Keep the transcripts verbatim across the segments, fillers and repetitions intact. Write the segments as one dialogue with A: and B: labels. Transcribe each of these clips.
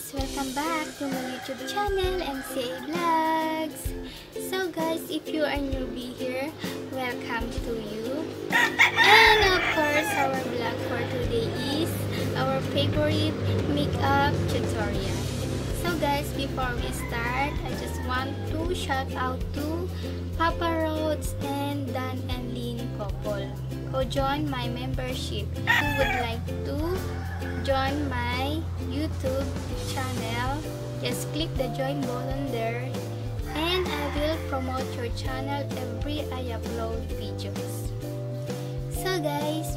A: guys! Welcome back to my YouTube channel, M C A Vlogs. So guys, if you are newbie here, welcome to you. And of course, our vlog for today is our favorite makeup tutorial. So guys, before we start, I just want to shout out to Papa Rhodes and Dan and Lynn couple who joined my membership. Who would like to join my YouTube channel, just click the join button there and I will promote your channel every I upload videos. So guys,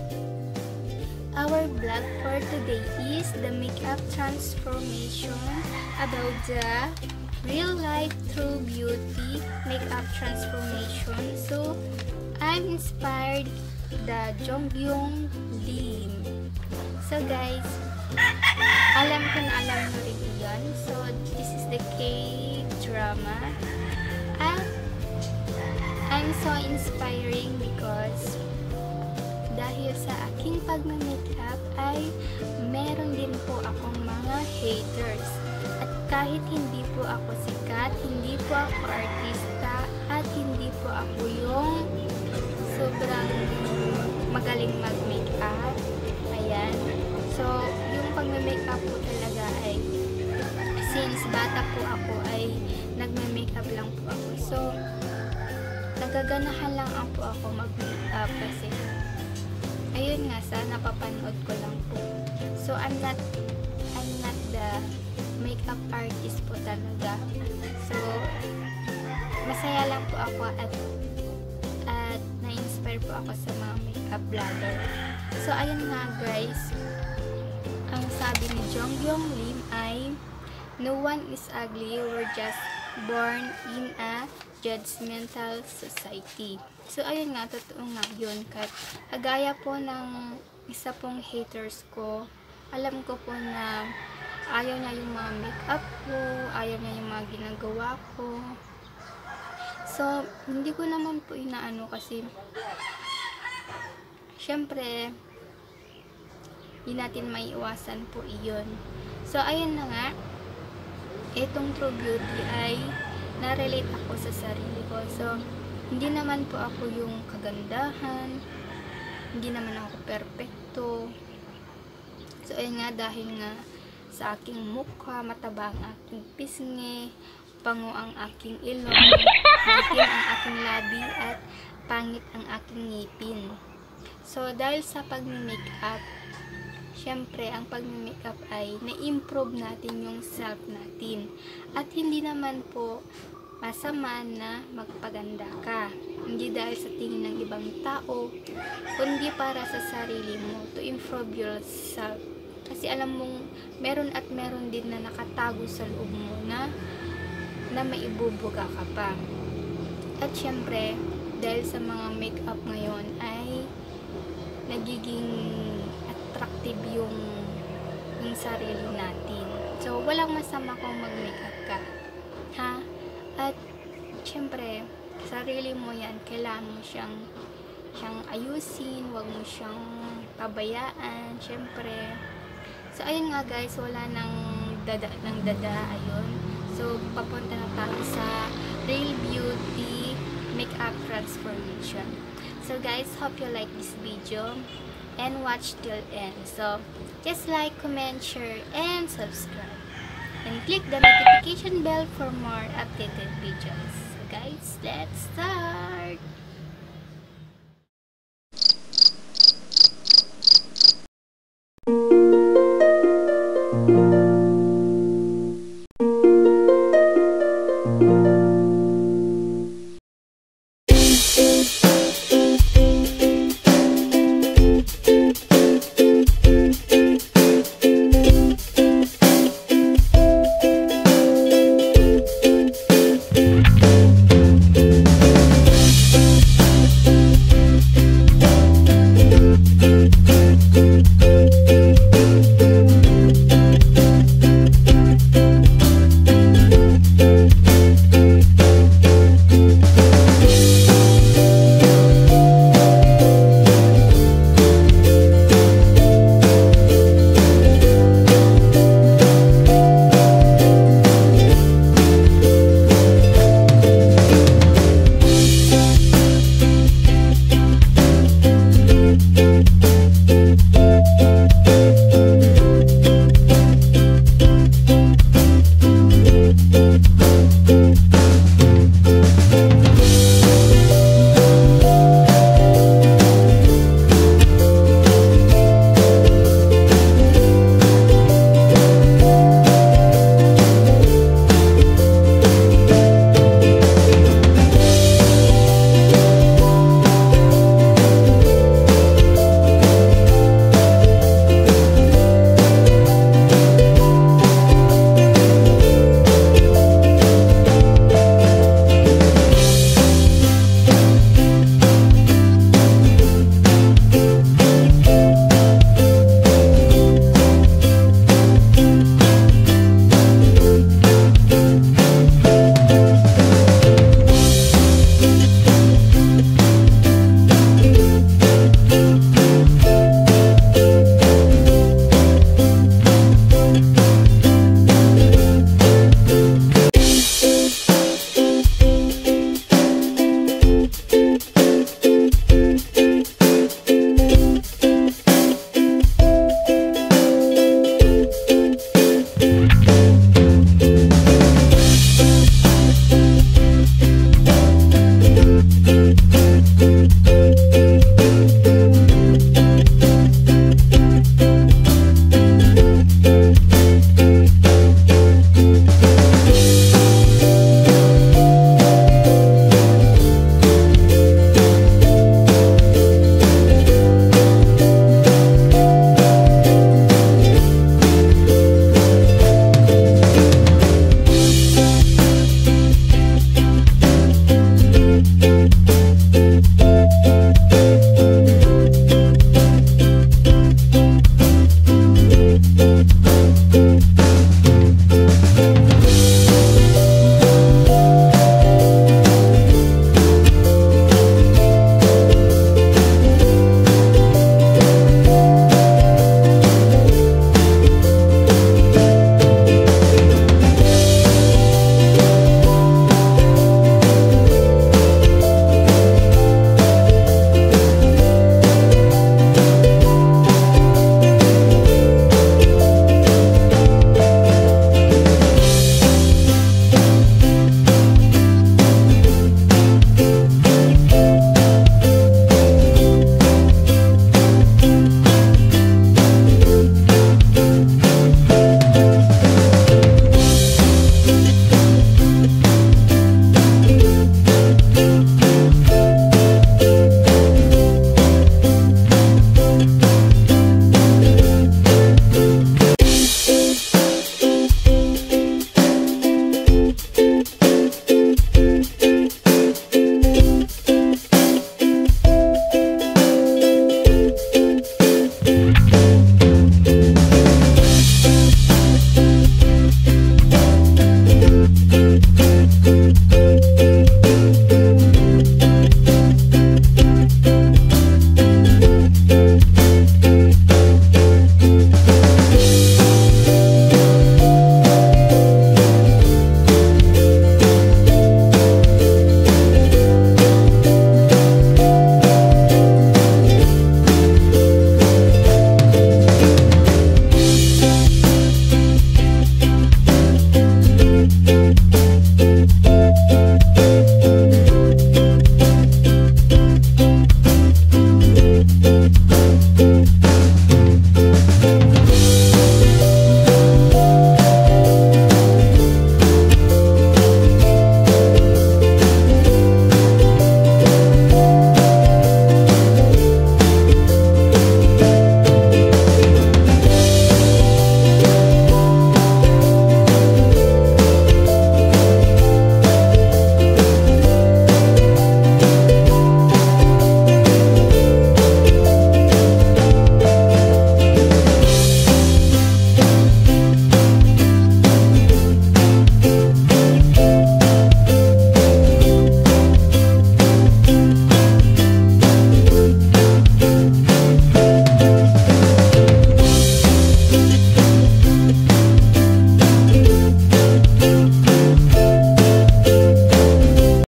A: our vlog for today is the makeup transformation about the real life true beauty makeup transformation. So I'm inspired the Jonghyun Lim. So guys, alam ko na alam nyo rin yun. So this is the K-drama. At I'm so inspiring because dahil sa aking pagma-makeup ay meron din po akong mga haters. At kahit hindi po ako sikat, hindi po ako artista, at hindi po ako yung sobrang magaling mag-makeup. Ayan. So, yung pag-makeup po talaga ay since bata po ako ay nagme-makeup lang po ako. So, nagaganahan lang po ako mag-makeup kasi ayun nga sa napapanood ko lang po. So, I'm not I'm not the makeup artist po talaga. So, masaya lang po ako at at na-inspire po ako sa mga makeup vlogger. So, ayun nga guys, ang sabi ni Jonghyun Lim ay, no one is ugly, we're just born in a judgmental society. So, ayun nga, totoo nga yun. Kagaya po ng isa pong haters ko, alam ko po na ayaw niya yung mga makeup ko, ayaw niya yung mga ginagawa ko. So, hindi ko naman po inaano kasi syempre hindi natin maiiwasan po iyon. So, ayun na nga, itong True Beauty ay na-relate ako sa sarili ko. So, hindi naman po ako yung kagandahan, hindi naman ako perfecto. So, ayun nga, dahil nga sa aking mukha, mataba ang aking pisngi, pango ang aking ilong, maitim ang aking labi, at pangit ang aking ngipin. So, dahil sa pag-makeup, syempre, ang pag-makeup ay na-improve natin yung self natin. At hindi naman po masama na magpaganda ka. Hindi dahil sa tingin ng ibang tao, kundi para sa sarili mo, to improve yourself. Kasi alam mong, meron at meron din na nakatago sa loob mo na, na maibubuga ka pa. At syempre, dahil sa mga makeup ngayon ay nagiging attractive yung, yung sarili natin. So, walang masama kung mag-makeup ka. Ha? At, syempre, sarili mo yan, kailangan mo siyang, siyang ayusin, huwag mo siyang pabayaan, syempre. So, ayun nga guys, wala nang dada, nang dada, ayun. So, papunta na tayo sa Real Beauty Makeup Transformation. So guys, hope you like this video and watch till end. So just like, comment, share, and subscribe. And click the notification bell for more updated videos. So guys, let's start!